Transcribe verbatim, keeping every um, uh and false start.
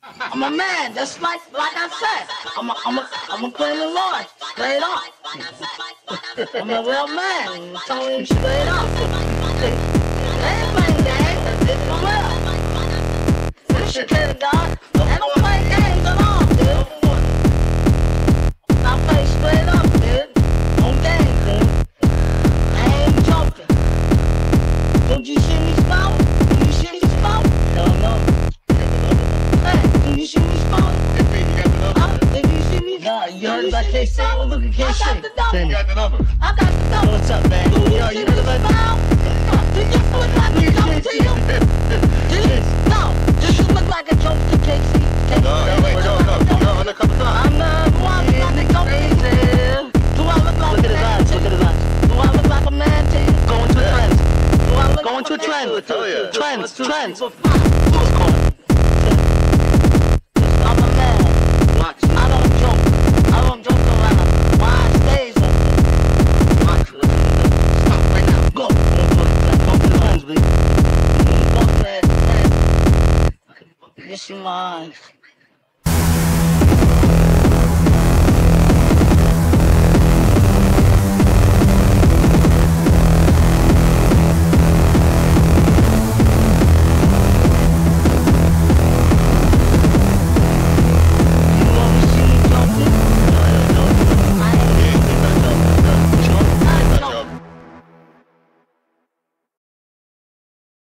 I'm a man, just like like I said. I'm a I'm a I'm a claim the Lord, straight up. I'm a real man, I'm telling you straight up. I ain't playing games, it's for real. This shit can't God. I don't play games at all, dude. I play straight up, dude. No games, dude. I ain't joking. Don't you see me spout? Do you see me spout? No, no. Hey, do you see me spout? Huh? Did you see me? Nah, you heard about K C? Well, look at K C. I got the number. You got the number. I got the number. What's up, man? Do you Yo, see you me spout? Did you look like a joke to you? Did you? No. Did you look like a joke to K C? No, wait, no, no. You're undercover cop. I'm the one like a joke to you. Do I look like a man to you? Look at his eyes. Do I look like a man to you? Go into a trend. Do I look Go into a trend. Yeah. Trends, trends. Who's caught? I'm a man. Watch. I don't joke. I don't joke around. Why stays up there? Watch. Stop right now. Go. Go to the trends, baby. Go to that trend. Yes, you mind.